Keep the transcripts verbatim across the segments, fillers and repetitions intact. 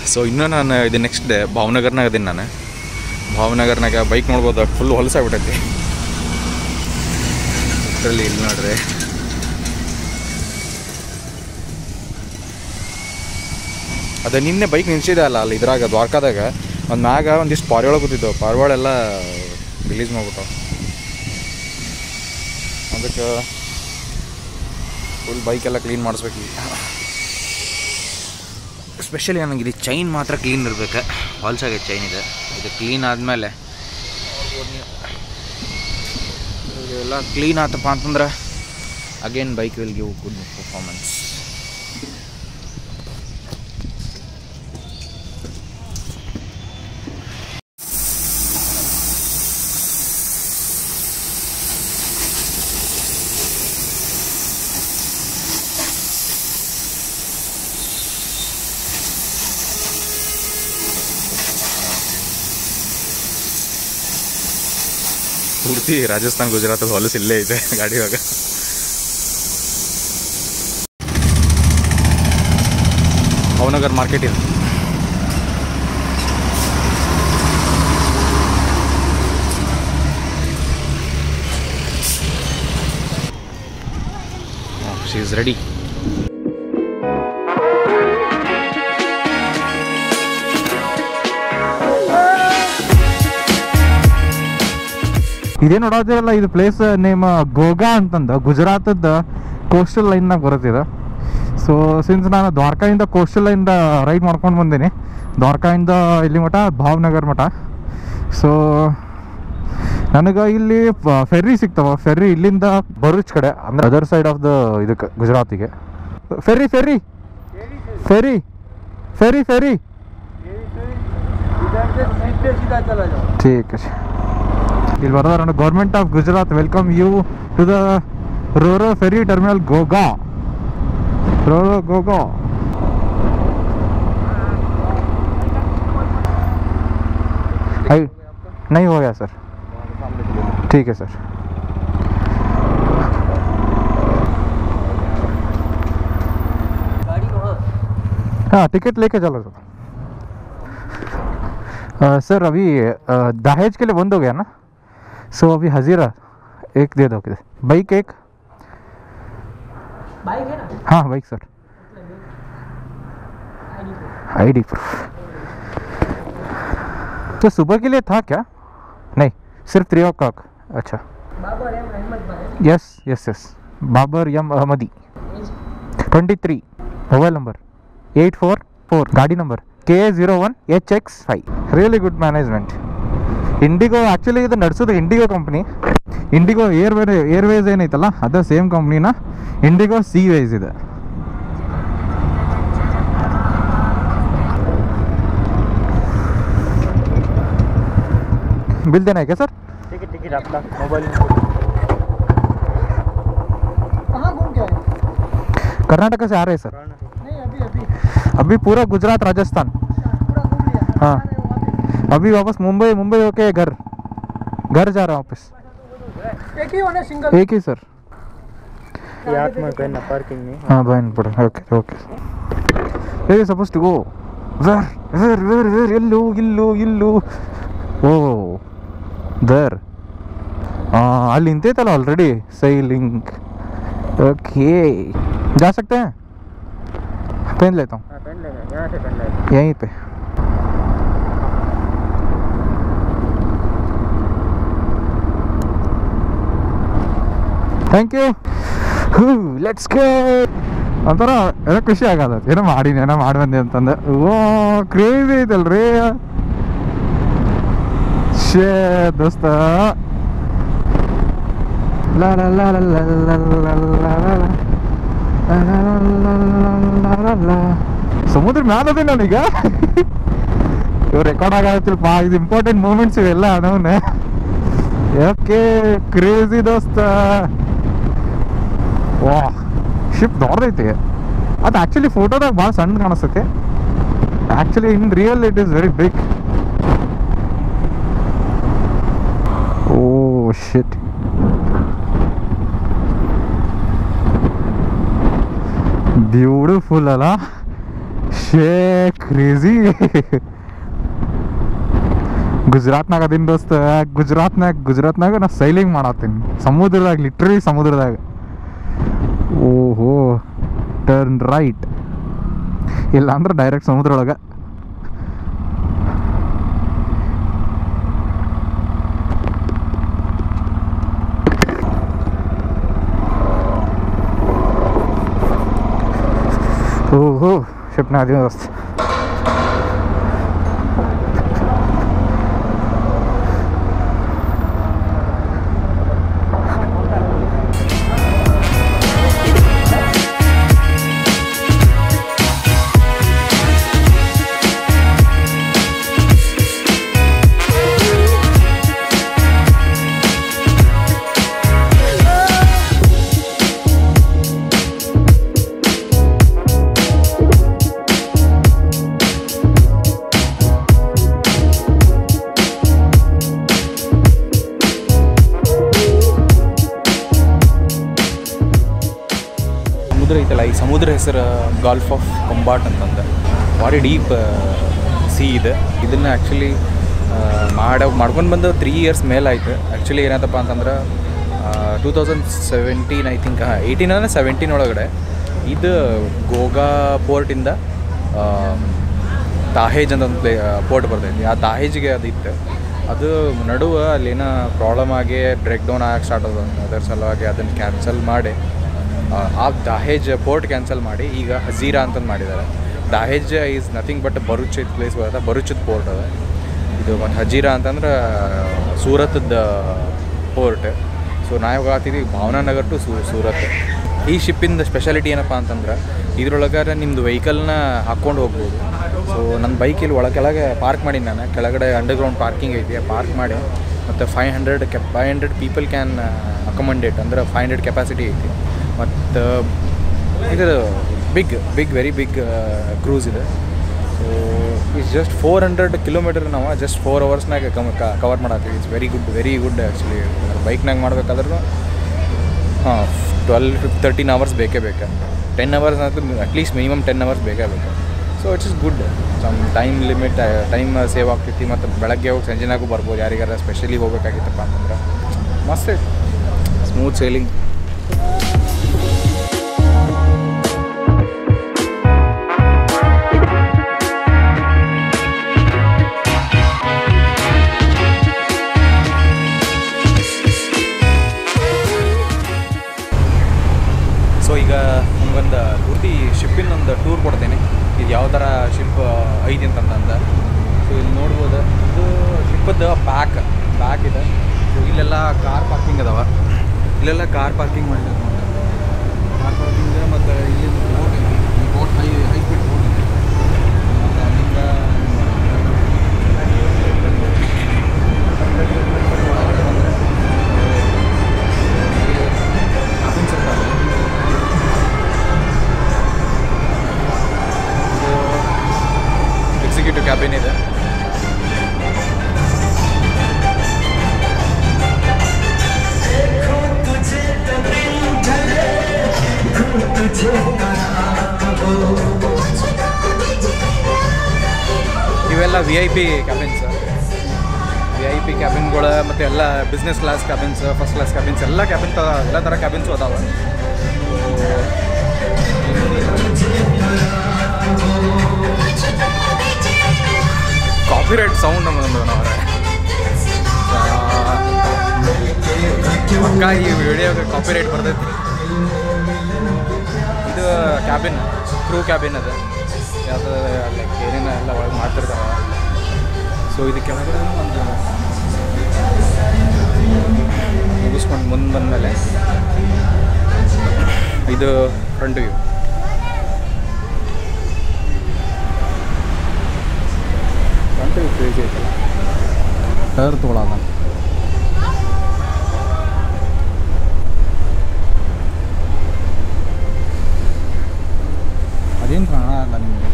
So ಇನ್ನೂ ನಾನು ಇದು ನೆಕ್ಸ್ಟ್ ಡೇ ಭಾವನಗರ್ನಾಗ ಇದೀನಿ. ನಾನು ಭಾವನಗರ್ನಾಗ ಬೈಕ್ ನೋಡ್ಬೋದು, ಫುಲ್ ಹೊಲಸಾಗ್ಬಿಟ್ಟೈತಿ ಇದರಲ್ಲಿ. ಇಲ್ಲಿ ನೋಡ್ರಿ ಅದೇ ನಿನ್ನೆ ಬೈಕ್ ನಿಲ್ಸಿದೆ ಅಲ್ಲ ಅಲ್ಲಿ ಇದ್ರಾಗ ದ್ವಾರಕಾದಾಗ ಒಂದು ಮ್ಯಾಗ ಒಂದಿಷ್ಟು ಪಾರಿವಾಳ ಕೂತಿದ್ದವು. ಪಾರಿವಾಳೆಲ್ಲ ರಿಲೀಸ್ ಮಾಡ್ಬಿಟ್ಟವು. ಅದಕ್ಕೆ ಫುಲ್ ಬೈಕೆಲ್ಲ ಕ್ಲೀನ್ ಮಾಡಿಸ್ಬೇಕು. ಎಸ್ಪೆಷಲಿ ನನಗೆ ಇದು ಚೈನ್ ಮಾತ್ರ ಕ್ಲೀನ್ ಇರಬೇಕು. ಹೊಲ್ಸಾಗೆ ಚೈನ್ ಇದೆ. ಇದು ಕ್ಲೀನ್ ಆದಮೇಲೆ ಇದೆಲ್ಲ ಕ್ಲೀನ್ ಆತಪ್ಪ ಅಂತಂದ್ರೆ again bike will give good performance. ಪೂರ್ತಿ ರಾಜಸ್ಥಾನ್ ಗುಜರಾತ್ ಹೊಲಸು ಇಲ್ಲೇ ಇದೆ ಗಾಡಿ ಇವಾಗ. ಭಾವನಗರ್ ಮಾರ್ಕೆಟ್ ಇದೆ. She is ready. ಇದೇ ನೋಡೋದಿರಲ್ಲ, ಇದು ಪ್ಲೇಸ್ ನೇಮ್ ಗೋಗಾ ಅಂತಂದು ಗುಜರಾತದ ಕೋಸ್ಟಲ್ ಲೈನ್ನಾಗ ಬರುತ್ತಿದೆ. ಸೊ ಸಿನ್ಸ್ ನಾನು ದ್ವಾರಕಾಯಿಂದ ಕೋಸ್ಟಲ್ ಲೈನ್ ರೈಡ್ ಮಾಡ್ಕೊಂಡು ಬಂದೀನಿ, ದ್ವಾರಕಾಯಿಂದ ಇಲ್ಲಿ ಮಠ ಭಾವನಗರ್ ಮಠ. ಸೊ ನನಗೆ ಇಲ್ಲಿ ಫೆರ್ರಿ ಸಿಗ್ತಾವ. ಫೆರ್ರಿ ಇಲ್ಲಿಂದ ಭರೂಚ್ ಕಡೆ, ಅಂದರೆ ಅದರ್ ಸೈಡ್ ಆಫ್ ದ ಇದಕ್ಕೆ ಗುಜರಾತಿಗೆ. Ferry ferry ferry ferry ferry ಠೀಕ್. ಇಲ್ಲಿ ಬರೋದ್ರ government of Gujarat welcome you to the roro ferry terminal Ghogha. Roro Ghogha. नहीं हो गया सर. ठीक है सर. हाँ टिकट लेके चलो सर. सर अभी दहेज के लिए बंद हो गया ना, सो so, अभी हजीरा एक दे दो. किधर बाइक? एक बाइक है ना? हाँ बाइक सर. आईडी प्रूफ तो सुबह के लिए था क्या? नहीं, सिर्फ थ्री ओ क्लॉक. अच्छा. Babar M Ahmed. Yes yes yes Babar M Ahmadi. Twenty three mobile number eight four four. गाड़ी number K A zero one H X five. Really good management. IndiGo actually ಇದು ನಡೆಸೋದು IndiGo company. IndiGo airway airways ಏನೈತಲ್ಲ ಅದೇ same ಕಂಪ್ನಿನ IndiGo seaways ಇದೆ. Bill देना है क्या सर? टिकट टिकट आपका मोबाइल. कहाँ घूम के आए? कर्नाटक से आ रहे हैं सर. नहीं अभी अभी अभी पूरा गुजरात राजस्थान पूरा घूम लिया. हाँ अभी वापस मुंबई मुंबई होके घर घर जा रहा हूँ वापस. एक ही होने सिंगल? एक ही सर. याद में कहना पार्किंग में. हाँ बहन पड़ा. Okay okay. Where are you supposed to go? Where where where where? Yellow yellow yellow. Oh there. हाँ ಅಲ್ಲಿ ನಿಂತೈತಲ್ಲ ऑलरेडी सैलिंग. ओके जा सकते हैं? पहन लेता हूँ. पहन लेंगे. यहाँ से पहन लेंगे. यहीं पे. Thank you. Whoo let's go. ಒಂಥರ ಏನೋ ಖುಷಿ ಆಗಲ್ಲ, ಏನೋ ಮಾಡೀನಿ ಏನೋ ಮಾಡಿ ಬಂದೆ ಅಂತಂದೆ. ಓ ಕ್ರೇಜಿ ಐತಲ್ರಿ ಶೇ ದೋಸ್ತ. ಸಮುದ್ರ ಮ್ಯಾಲದೆ ನಾನೀಗ. ಇವು ರೆಕಾರ್ಡ್ ಆಗತ್ತಿಲ್ಪ, ಇದು ಇಂಪಾರ್ಟೆಂಟ್ ಮೂಮೆಂಟ್ಸ್ ಇವೆಲ್ಲ ಅನವನ್ನೇ. ಓಕೆ ಕ್ರೇಜಿ ದೋಸ್ತ. ವಾ ಶಿಪ್ ದೊಡ್ಡದೈತಿ. ಅದು ಆ್ಯಕ್ಚುಲಿ ಫೋಟೋದಾಗ ಭಾಳ ಸಣ್ಣ ಕಾಣಿಸ್ತೈತಿ. Actually in real it is very big. Oh shit. Beautiful ಅಲ್ಲ. ಶೇ ಕ್ರೇಜಿ. ಗುಜರಾತ್ನಾಗ ಅದೀನಿ ದೋಸ್ತ. ಗುಜರಾತ್ನಾಗ ಗುಜರಾತ್ನಾಗ ನಾ ಸೈಲಿಂಗ್ ಮಾಡತ್ತೀನಿ ಸಮುದ್ರದಾಗ, ಲಿಟ್ರಲಿ ಸಮುದ್ರದಾಗ. ಓಹೋ, ಟರ್ನ್ ರೈಟ್, ಇಲ್ಲ ಅಂದ್ರೆ ಡೈರೆಕ್ಟ್ ಸಮುದ್ರ ಒಳಗೆ. ಓಹೋ ಶಿಪ್ನ ಅದೀನಿ ದೋಸ್ತ. ಐತಲ್ಲ, ಈ ಸಮುದ್ರ ಹೆಸರು ಗಾಲ್ಫ್ ಆಫ್ ಕಂಬಾಟ್ ಅಂತಂದು. ಭಾರಿ ಡೀಪ್ ಸಿ ಇದೆ. ಇದನ್ನು ಆ್ಯಕ್ಚುಲಿ ಮಾಡೋ ಮಾಡ್ಕೊಂಡು ಬಂದು ತ್ರೀ ಇಯರ್ಸ್ ಮೇಲೆ ಆಯಿತು. ಆ್ಯಕ್ಚುಲಿ ಏನಾಯ್ತಪ್ಪ ಅಂತಂದ್ರೆ two thousand seventeen I think, ಹಾಂ ಏಯ್ಟೀನ್ ಅಂದರೆ ಸೆವೆಂಟೀನ್ ಒಳಗಡೆ ಇದು ಗೋಗಾ ಪೋರ್ಟಿಂದ ತಾಹೇಜ್ ಅಂತ ಒಂದು ಪ್ಲೇ ಪೋರ್ಟ್ ಬರ್ತೈತಿ. ಆ ತಾಹೇಜ್ಗೆ ಅದು ಇತ್ತು. ಅದು ನಡುವೆ ಅಲ್ಲೇನೋ ಪ್ರಾಬ್ಲಮ್ ಆಗಿ ಬ್ರೇಕ್ ಡೌನ್ ಆಗಕ್ಕೆ ಸ್ಟಾರ್ಟ್ ಆದ. ಅದರ ಸಲುವಾಗಿ ಅದನ್ನು ಕ್ಯಾನ್ಸಲ್ ಮಾಡಿ ಆ ದಹೇಜ್ ಪೋರ್ಟ್ ಕ್ಯಾನ್ಸಲ್ ಮಾಡಿ ಈಗ ಹಜೀರಾ ಅಂತಂದು ಮಾಡಿದ್ದಾರೆ. Dahej is nothing but Bharuch ಇದು ಪ್ಲೇಸ್ ಬರುತ್ತೆ, ಬರುಚದ ಪೋರ್ಟ್ ಅದ ಇದು. ಮತ್ತು ಹಜೀರಾ ಅಂತಂದ್ರೆ ಸೂರತ್ದ ಪೋರ್ಟ್. ಸೊ ನಾವು ಆಗ್ತಿದ್ದೀವಿ ಭಾವನಾನಗರ್ ಟು ಸೂ ಸೂರತ್. ಈ ಶಿಪ್ಪಿಂದ ಸ್ಪೆಷಾಲಿಟಿ ಏನಪ್ಪ ಅಂತಂದ್ರೆ ಇದ್ರೊಳಗಾರೆ ನಿಮ್ಮದು ವೆಹಿಕಲ್ನ ಹಾಕ್ಕೊಂಡು ಹೋಗ್ಬೋದು. ಸೊ ನನ್ನ ಬೈಕ್ ಇಲ್ಲಿ ಒಳ ಕೆಳಗೆ ಪಾರ್ಕ್ ಮಾಡೀನಿ ನಾನು. ಕೆಳಗಡೆ ಅಂಡರ್ಗ್ರೌಂಡ್ ಪಾರ್ಕಿಂಗ್ ಐತಿ, ಪಾರ್ಕ್ ಮಾಡಿ ಮತ್ತು ಫೈವ್ ಹಂಡ್ರೆಡ್ ಕೆಪ್ five hundred people can accommodate, ಅಂದ್ರೆ ಫೈವ್ ಹಂಡ್ರೆಡ್ ಕೆಪಾಸಿಟಿ ಐತಿ. ಮತ್ತು ಇದು big big very big cruise ಇದೆ. So it's just four hundred kilometre ನಾವು ಜಸ್ಟ್ ಫೋರ್ ಅವರ್ಸ್ನಾಗ ಕವರ್ ಮಾಡತ್ತೀವಿ. It's very good very good actually. ಬೈಕ್ನಾಗ ಮಾಡ್ಬೇಕಾದ್ರೂ ಹಾಂ ಟ್ವೆಲ್ ಫಿಫ್ ತರ್ಟೀನ್ ಅವರ್ಸ್ ಬೇಕೇ ಬೇಕು. ಟೆನ್ ಅವರ್ಸ್ ಅಂತೂ ಅಟ್ಲೀಸ್ಟ್ ಮಿನಿಮಮ್ ಟೆನ್ ಅವರ್ಸ್ ಬೇಕೇ ಬೇಕು. So it's is good. Some time limit, time save ಆಗ್ತೈತಿ. ಮತ್ತು ಬೆಳಗ್ಗೆ ಹೋಗಿ ಸಂಜೆನಾಗೂ ಬರ್ಬೋದು. ಯಾರಿಗಾರ ಸ್ಪೆಷಲಿ ಹೋಗ್ಬೇಕಾಗಿತ್ತಪ್ಪ ಅಂತಂದ್ರೆ ಮಸ್ತ್ ಸ್ಮೂತ್ ಸೇಲಿಂಗ್. ಸೊ ಈಗ ನಿಮ್ಗೊಂದು ಪೂರ್ತಿ ಶಿಪ್ಪಿನ ಒಂದು ಟೂರ್ ಕೊಡ್ತೇನೆ. ಇದು ಯಾವ ಥರ ಶಿಪ್ ಐತಿ ಅಂತಂದ. ಸೊ ಇಲ್ಲಿ ನೋಡ್ಬೋದು, ಇದು ಶಿಪ್ಪದ್ದು ಬ್ಯಾಕ್ ಬ್ಯಾಕ್ ಇದೆ. ಸೊ ಇಲ್ಲೆಲ್ಲ ಕಾರ್ ಪಾರ್ಕಿಂಗ್ ಅದಾವ. ಇಲ್ಲೆಲ್ಲ ಕಾರ್ ಪಾರ್ಕಿಂಗ್ ಮಾಡಿದ್ದಾರೆ. ಕಾರ್ ಪಾರ್ಕಿಂಗ್ ಮತ್ತು ಇಲ್ಲಿ ಬೋಟ್ ಐತಿ. ಈ boat high high speed boat ಇದೆ. ಮತ್ತು ಅಲ್ಲಿಂದ ಕ್ಯಾಬಿನ್ಸ್ ಇರ್ತಾವೆ. ಎಕ್ಸಿಕ್ಯೂಟಿವ್ ಕ್ಯಾಬಿನ್ ಇದೆ. ಇವೆಲ್ಲ V I P cabins. V I P ಕ್ಯಾಬಿನ್ಗಳು ಮತ್ತು ಎಲ್ಲ business class cabins, first class cabins, ಎಲ್ಲ ಕ್ಯಾಬಿನ್ ಎಲ್ಲ ಥರ ಕ್ಯಾಬಿನ್ಸು ಅದಾವೆ. ಕಾಪಿರೈಟ್ ಸೌಂಡ್ ನಮ್ಮದೊಂದು ಅವರೇ ಪಕ್ಕ ಈ ವಿಡಿಯೋಗೆ ಕಾಪಿರೈಟ್ ಬರ್ತೈತಿ. ಇದು ಕ್ಯಾಬಿನ್, ಕ್ರೂ ಕ್ಯಾಬಿನ್ ಅದು. ಯಾವುದು ಲೈಕ್ ಏನೇನು ಎಲ್ಲ ಒಳಗೆ ಮಾಡ್ತಿರ್ತಾರೆ. ಸೊ ಇದು ಕೆಳಗಡೆ ಒಂದು ಮುಗಿಸ್ಕೊಂಡು ಮುಂದೆ ಬಂದಮೇಲೆ ಇದು front view. Front view crazy ಐತಲ್ಲ. ಟೈರ್ ತೊಗೊಳೋದ ಅದೇನು ಕಾಣಲ್ಲ ನಿಮಗೆ,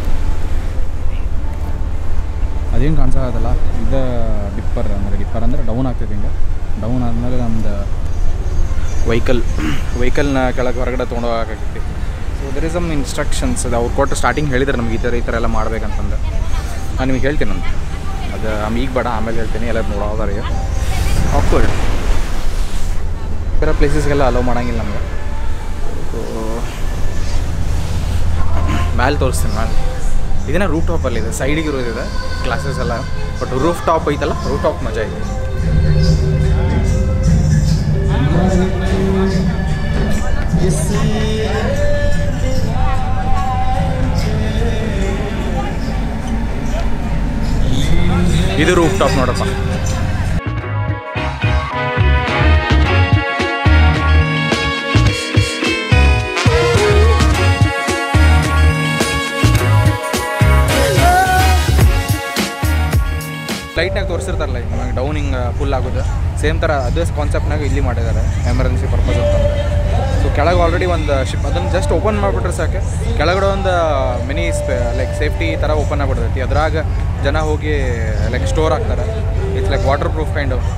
ಅದೇನು ಕಾಣಿಸೋದಲ್ಲ. ಇದು ಡಿಪ್ಪರ್ ಅಂದರೆ ಡಿಪ್ಪರ್ ಅಂದರೆ ಡೌನ್ ಆಗ್ತೈತೆ. ಹಿಂಗೆ ಡೌನ್ ಆದಮೇಲೆ ನಮ್ದು ವೆಹಿಕಲ್ ವೆಹಿಕಲ್ನ ಕೆಳಗೆ ಹೊರಗಡೆ ತೊಗೊಂಡೋಗಕ್ಕೈತಿ. So there is some instructions ಅದು ಅವ್ರು ಕೊಟ್ಟು ಸ್ಟಾರ್ಟಿಂಗ್ ಹೇಳಿದ್ರೆ ನಮ್ಗೆ ಈ ಥರ ಈ ಥರ ಎಲ್ಲ ಮಾಡ್ಬೇಕಂತಂದು ನಾನು ನಿಮಗೆ ಹೇಳ್ತೀನಿ ಅಂತ ಅದು ಈಗ ಬೇಡ ಆಮೇಲೆ ಹೇಳ್ತೀನಿ ಎಲ್ಲ ನೋಡೋದಾರ ಈಗ ಆಕ್ವರ್ಡ್ ಬೇರೆ ಪ್ಲೇಸಸ್ಗೆಲ್ಲ ಅಲೋ ಮಾಡೋಂಗಿಲ್ಲ ನಮ್ಗೆ ಸೊ ಮ್ಯಾಲೆ ತೋರಿಸ್ತೀನಿ ಮ್ಯಾಲೆ ಇದನ್ನ ರೂಫ್ ಟಾಪಲ್ಲಿದೆ ಸೈಡಿಗೆ ಇರೋದಿದೆ ಕ್ಲಾಸಸ್ ಎಲ್ಲ ಬಟ್ ರೂಫ್ ಟಾಪ್ ಐತಲ್ಲ ರೂಫ್ ಟಾಪ್ ಮಜಾ ಐತೆ ಇದು ರೂಫ್ ಟಾಪ್ ನೋಡಪ್ಪ ಲೈಟ್ನಾಗ ತೋರಿಸಿರ್ತಾರಲ್ಲ ಹಿಂಗೆ ಡೌನ್ ಹಿಂಗೆ ಫುಲ್ ಆಗೋದು ಸೇಮ್ ಥರ ಅದೇ ಕಾನ್ಸೆಪ್ಟ್ನಾಗ ಇಲ್ಲಿ ಮಾಡಿದ್ದಾರೆ ಎಮರ್ಜೆನ್ಸಿ ಪರ್ಪಸ್ ಅಂತಂದ್ರೆ ಸೊ ಕೆಳಗೆ ಆಲ್ರೆಡಿ ಒಂದು ಶಿಪ್ ಅದನ್ನು ಜಸ್ಟ್ ಓಪನ್ ಮಾಡಿಬಿಟ್ರೆ ಸಾಕೆ ಕೆಳಗಡೆ ಒಂದು ಮಿನಿ ಸ್ಪೇ ಲೈಕ್ ಸೇಫ್ಟಿ ಥರ ಓಪನ್ ಆಗಿಬಿಡ್ತೈತಿ ಅದ್ರಾಗ ಜನ ಹೋಗಿ ಲೈಕ್ ಸ್ಟೋರ್ ಆಗ್ತಾರೆ it's like waterproof kind of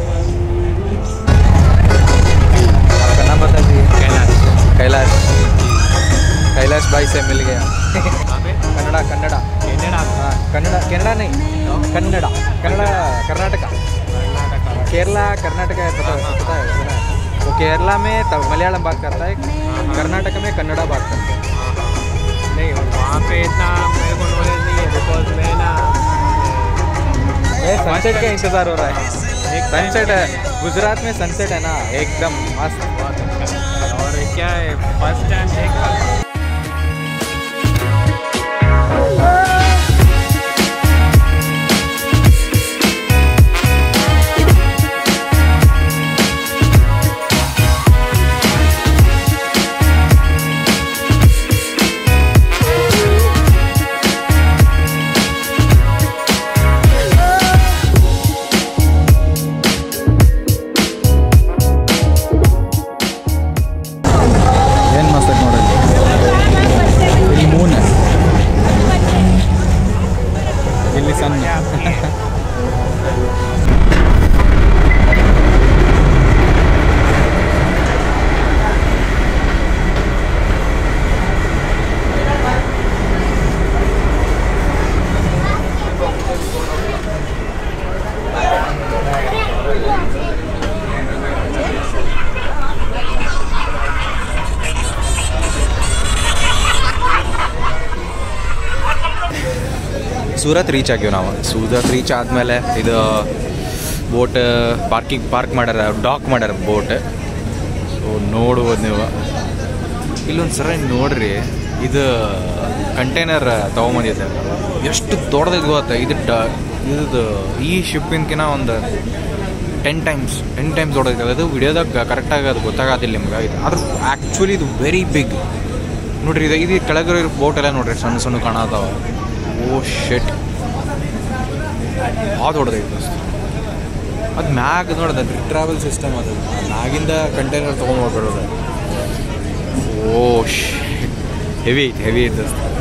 Kannada ಬರ್ತೈತಿ ಕೈಲಾಶ್ ಕೈಲಾಶ್ ಕೈಲಾಶ್ ಬಾಯ್ से मिल गया कन्नड़ा कन्नड़ा हाँ कन्नड़ा कन्नड़ा नहीं कन्नड़ा कन्नड़ा कर्नाटक केरला कर्नाटक है पता है पता है सुना है वो केरला में तब मलयालम बात करता है कर्नाटक में कन्नड़ा बात करता है नहीं वहाँ पे इतना मेरे को नॉलेज नहीं है बिकॉज मैं ना सनसेट का इंतज़ार हो रहा है एक सनसेट है गुजरात में सनसेट है ना एकदम मस्त बहुत अच्छा और क्या है फर्स्ट टाइम देखा ಸೂರತ್ ರೀಚ್ ಆಗ್ತೀವಿ ನಾವು ಸೂರತ್ ರೀಚ್ ಆದಮೇಲೆ ಇದು ಬೋಟ್ ಪಾರ್ಕಿಂಗ್ ಪಾರ್ಕ್ ಮಾಡ್ಯಾರ ಡಾಕ್ ಮಾಡ್ಯಾರ ಬೋಟ್ ಸೊ ನೋಡ್ಬೋದು ನೀವು ಇಲ್ಲೊಂದು ಸರಿ ನೋಡ್ರಿ ಇದು ಕಂಟೈನರ್ ತೊಗೊಂಬಂದಿದೆ ಎಷ್ಟು ದೊಡ್ಡದಾಗಿ ಗೊತ್ತಾ ಇದು ಡ ಇದು ಈ ಶಿಪ್ಪಿನ್ಕಿನ ಒಂದು ಟೆನ್ ಟೈಮ್ಸ್ ಟೆನ್ ಟೈಮ್ಸ್ ದೊಡ್ಡದೈತೆ ಅದು ವಿಡಿಯೋದಾಗ ಕರೆಕ್ಟಾಗಿ ಅದು ಗೊತ್ತಾಗೋದಿಲ್ಲ ನಿಮ್ಗೆ ಇದು ಆದ್ರೆ ಆ್ಯಕ್ಚುಲಿ ಇದು ವೆರಿ ಬಿಗ್ ನೋಡ್ರಿ ಇದು ಇದು ಕೆಳಗಿರೋ ಬೋಟ್ ಎಲ್ಲ ನೋಡ್ರಿ ಸಣ್ಣ ಸಣ್ಣ ಕಾಣತಾವ ಓ ಶೆಟ್ ಭಾಳ ದೊಡ್ಡದೈತೆ ಅದು ಮ್ಯಾಗ ನೋಡೋದು ಟ್ರಾವೆಲ್ ಸಿಸ್ಟಮ್ ಅದು ಮ್ಯಾಗಿಂದ ಕಂಟೈನರ್ ತೊಗೊಂಡು ಹೋಗ್ಬಿಡೋದು ಓ ಶೆಟ್ ಹೆವಿ ಐತೆ ಹೆವಿ ಐತೆ